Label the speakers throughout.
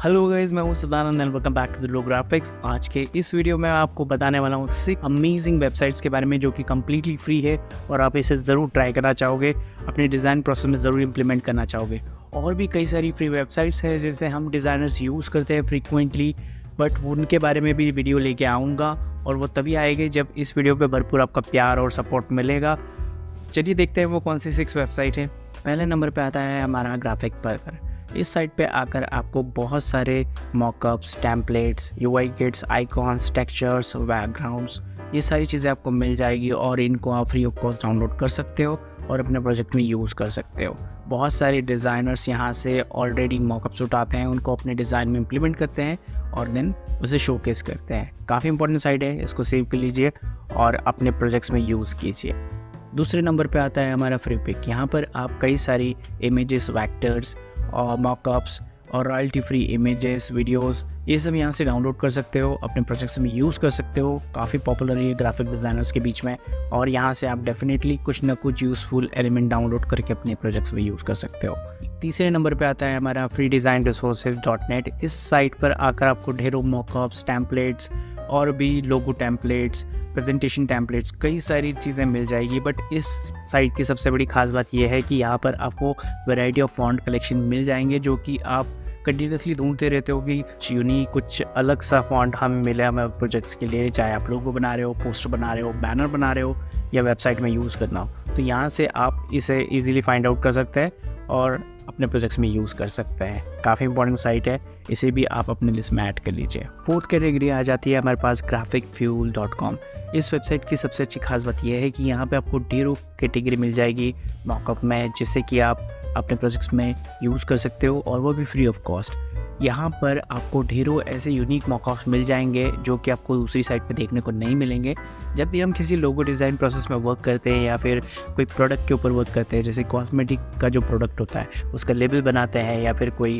Speaker 1: Hello guys, मैं हूं Sadanand and welcome back to the low graphics. आज के इस वीडियो में आपको बताने वाला हूं 6 अमेजिंग वेबसाइट्स के बारे में जो कि कम्प्लीटली फ्री है और आप इसे ज़रूर ट्राई करना चाहोगे, अपने डिज़ाइन प्रोसेस में ज़रूर इंप्लीमेंट करना चाहोगे। और भी कई सारी फ्री वेबसाइट्स हैं जिसे हम डिज़ाइनर्स यूज़ करते हैं फ्रीक्वेंटली, बट उनके बारे में भी वीडियो लेके आऊँगा और वो तभी आएगी जब इस वीडियो पर भरपूर आपका प्यार और सपोर्ट मिलेगा। चलिए देखते हैं वो कौन सी 6 वेबसाइट है। पहले नंबर पे आता है हमारा ग्राफिक बर्गर। इस साइट पे आकर आपको बहुत सारे mockups, templates, UI kits, icons, textures, backgrounds, ये सारी चीज़ें आपको मिल जाएगी और इनको आप फ्री ऑफ कॉस्ट डाउनलोड कर सकते हो और अपने प्रोजेक्ट में यूज़ कर सकते हो। बहुत सारे डिज़ाइनर्स यहाँ से ऑलरेडी मॉकअप्स उठाते हैं, उनको अपने डिज़ाइन में इम्प्लीमेंट करते हैं और देन उसे शोकेस करते हैं। काफ़ी इंपॉर्टेंट साइट है, इसको सेव कर लीजिए और अपने प्रोजेक्ट्स में यूज़ कीजिए। दूसरे नंबर पे आता है हमारा फ्री पिक। यहाँ पर आप कई सारी इमेजेस, वेक्टर्स और मॉकअप्स और रॉयल्टी फ्री इमेजेस, वीडियोस, ये सब यहाँ से डाउनलोड कर सकते हो, अपने प्रोजेक्ट्स में यूज़ कर सकते हो। काफ़ी पॉपुलर है ग्राफिक डिज़ाइनर्स के बीच में और यहाँ से आप डेफिनेटली कुछ ना कुछ यूज़फुल एलिमेंट डाउनलोड करके अपने प्रोजेक्ट्स में यूज़ कर सकते हो। तीसरे नंबर पे आता है हमारा फ्री डिज़ाइन रिसोर्सेज.net। इस साइट पर आकर आपको ढेरों मॉकअप्स, टेम्पलेट्स और भी लोगो टेम्पलेट्स, प्रेजेंटेशन टेम्पलेट्स, कई सारी चीज़ें मिल जाएगी। बट इस साइट की सबसे बड़ी खास बात यह है कि यहाँ पर आपको वैरायटी ऑफ फॉन्ट कलेक्शन मिल जाएंगे जो कि आप कंटिन्यूसली ढूंढते रहते हो कि यूनिक कुछ अलग सा फॉन्ट हमें मिले हमें प्रोजेक्ट्स के लिए, चाहे आप लोगो बना रहे हो, पोस्टर बना रहे हो, बैनर बना रहे हो या वेबसाइट में यूज़ करना हो। तो यहाँ से आप इसे ईजिली फाइंड आउट कर सकते हैं और अपने प्रोजेक्ट्स में यूज़ कर सकते हैं। काफ़ी इंपॉर्टेंट साइट है, इसे भी आप अपने लिस्ट में ऐड कर लीजिए। फोर्थ कैटेगरी आ जाती है हमारे पास graphicfuel.com। इस वेबसाइट की सबसे अच्छी खास बात यह है कि यहाँ पे आपको ढेरों कैटेगरी मिल जाएगी मॉकअप में, जिससे कि आप अपने प्रोजेक्ट्स में यूज़ कर सकते हो और वो भी फ्री ऑफ कॉस्ट। यहाँ पर आपको ढेरों ऐसे यूनिक मॉकअप्स मिल जाएंगे जो कि आपको दूसरी साइट पे देखने को नहीं मिलेंगे। जब भी हम किसी लोगो डिज़ाइन प्रोसेस में वर्क करते हैं या फिर कोई प्रोडक्ट के ऊपर वर्क करते हैं, जैसे कॉस्मेटिक का जो प्रोडक्ट होता है उसका लेबल बनाते हैं या फिर कोई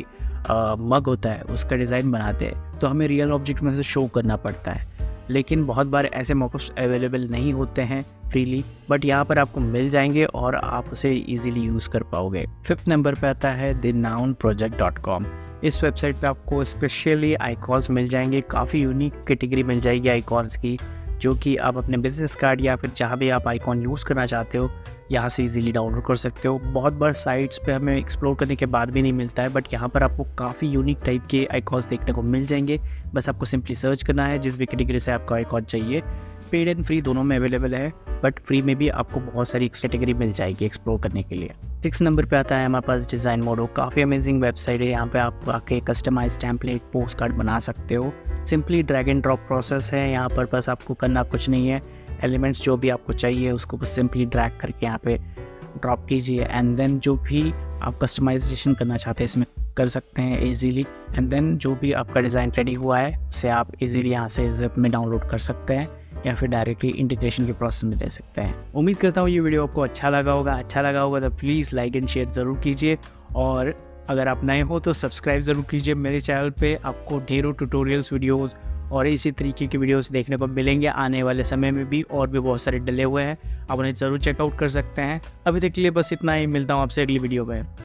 Speaker 1: मग होता है उसका डिज़ाइन बनाते हैं, तो हमें रियल ऑब्जेक्ट में से शो करना पड़ता है। लेकिन बहुत बार ऐसे मॉकअप्स अवेलेबल नहीं होते हैं फ्रीली, बट यहाँ पर आपको मिल जाएंगे और आप उसे ईजिली यूज़ कर पाओगे। फिफ्थ नंबर पे आता है thenownproject.com। इस वेबसाइट पे आपको स्पेशली आइकॉन्स मिल जाएंगे, काफ़ी यूनिक कैटेगरी मिल जाएगी आइकॉन्स की, जो कि आप अपने बिजनेस कार्ड या फिर जहाँ भी आप आइकॉन यूज़ करना चाहते हो यहाँ से इजीली डाउनलोड कर सकते हो। बहुत बार साइट्स पे हमें एक्सप्लोर करने के बाद भी नहीं मिलता है, बट यहाँ पर आपको काफ़ी यूनिक टाइप के आइकॉन्स देखने को मिल जाएंगे। बस आपको सिंपली सर्च करना है जिस भी कैटेगरी से आपको आइकॉन चाहिए। पेड एंड फ्री दोनों में अवेलेबल है, बट फ्री में भी आपको बहुत सारी कैटेगरी मिल जाएगी एक्सप्लोर करने के लिए। 6 नंबर पे आता है हमारे पास डिज़ाइन मोडो। काफ़ी अमेजिंग वेबसाइट है, यहाँ पे आप आके कस्टमाइज टेम्पलेट, पोस्ट कार्ड बना सकते हो। Simply drag and drop process है, यहाँ पर बस आपको करना कुछ नहीं है, एलिमेंट्स जो भी आपको चाहिए उसको बस सिंपली ड्रैग करके यहाँ पे ड्रॉप कीजिए एंड देन जो भी आप कस्टमाइजेशन करना चाहते हैं इसमें कर सकते हैं इजीली। एंड देन जो भी आपका डिज़ाइन रेडी हुआ है उसे आप इजीली यहाँ से ज़िप में डाउनलोड कर सकते हैं या फिर डायरेक्टली इंटीग्रेशन के प्रोसेस में दे सकते हैं। उम्मीद करता हूँ ये वीडियो आपको अच्छा लगा होगा तो प्लीज़ लाइक एंड शेयर ज़रूर कीजिए और अगर आप नए हो तो सब्सक्राइब ज़रूर कीजिए। मेरे चैनल पे आपको ढेरों ट्यूटोरियल्स, वीडियोस और इसी तरीके की वीडियोस देखने को मिलेंगे आने वाले समय में भी, और भी बहुत सारे डले हुए हैं, आप उन्हें ज़रूर चेकआउट कर सकते हैं। अभी तक के लिए बस इतना ही, मिलता हूँ आपसे अगली वीडियो में।